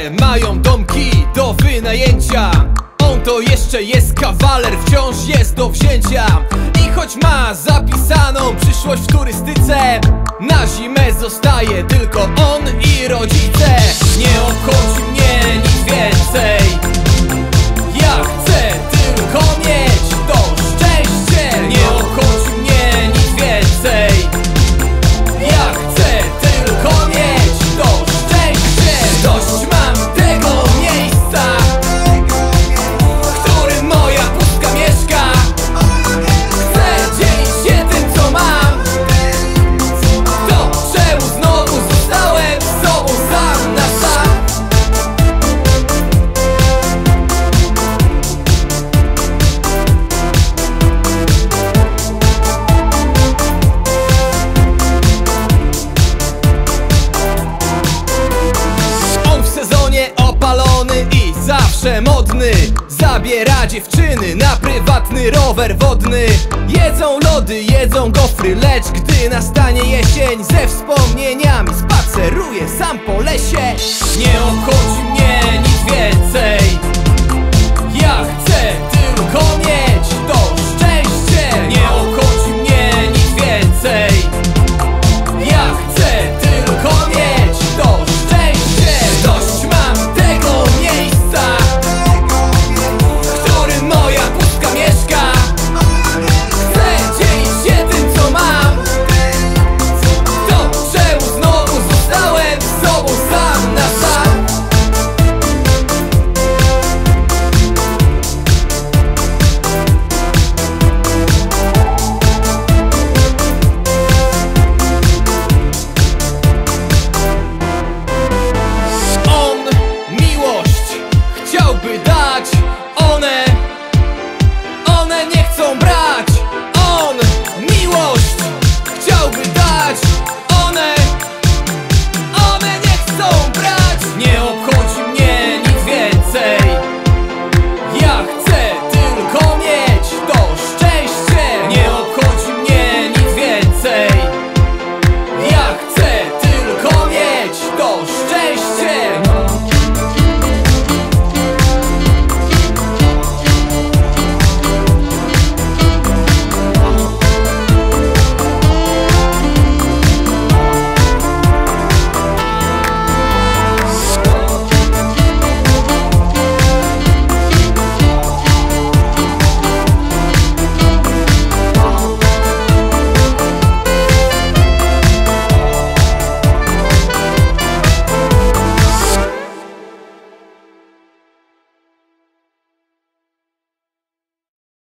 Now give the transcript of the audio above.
mają domki do wynajęcia. On to jeszcze jest kawaler, wciąż jest do wzięcia. I choć ma zapisaną przyszłość w turystyce, na zimę zostaje tylko on i rodzice. Nie obchodzi mnie nic więcej, ja chcę tylko mieć to szczęście. Nie obchodzi mnie nic więcej, ja chcę tylko mieć to szczęście. Dość mam tego miejsca, w którym moja pustka mieszka. Chcę dzielić się tym, co mam. To czemu znowu zostałem z sobą sam na sam? On w sezonie opalony i zawsze modny, zabiera dziewczyny na prywatny rower wodny. Jedzą lody, jedzą gofry, lecz gdy nastanie jesień, ze wspomnieniami spaceruje sam po lesie. Nie obchodzi